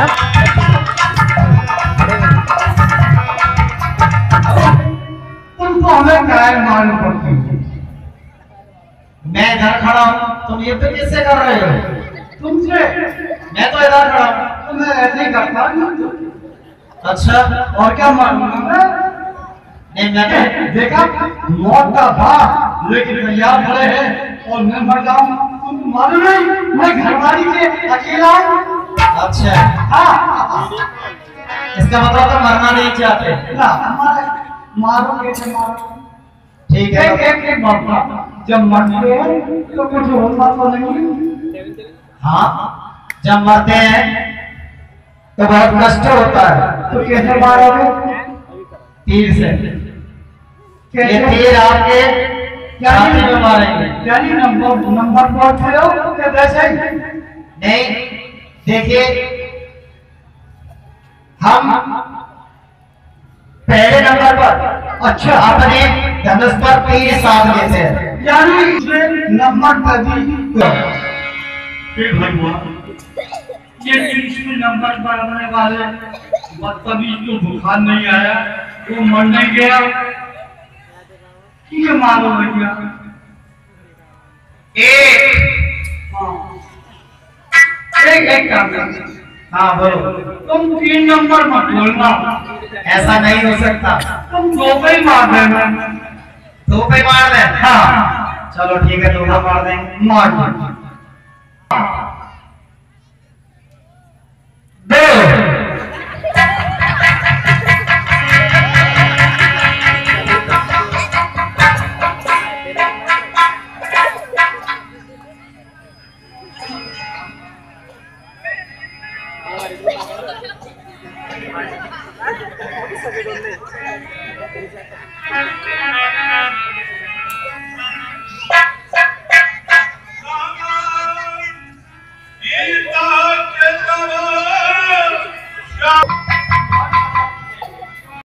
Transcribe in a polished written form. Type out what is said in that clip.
तुमको हमें काय मालूम पड़ती है। मैं इधर खड़ा हूँ, तुम ये तो किससे कर रहे हो? तुमसे। मैं तो इधर खड़ा हूँ, तो मैं ऐसे ही करता हूँ। अच्छा, और क्या मालूम है? नहीं, मैंने देखा मौत का भाग लेकिन तैयार खड़े हैं और मैं मर जाऊँ, तुमको मालूम नहीं मैं घरवाली के अकेला हूँ। अच्छा, हाँ, इसका मतलब तो मरना नहीं चाहते ना? मारो कैसे मारो? ठीक है, एक मरता, जब मरते हैं तो कुछ होता तो नहीं। हाँ, जब मरते हैं तो बहुत कष्ट होता है। तो कैसे मारोगे? तीर से। ये तीर आपके छाती में मारेंगे। यानी नंबर बोल रहे हो क्या? वैसे नहीं, देखिए हम पहले नंबर पर अच्छा अपने धनुष पर तीर साध लेते हैं, यानी नंबर ये इसमें नंबर बढ़ने वाले बदतमीज को बुखार नहीं आया, वो मर नहीं गया, ये मारो भैया। एक काम कर। हाँ बोलो। तुम 3 नंबर मत बोलना, ऐसा नहीं हो सकता। तुम 2 पे ही मार देना। 2 पे मार दे? हाँ चलो ठीक है, 2 पे मार देंगे। मार दो।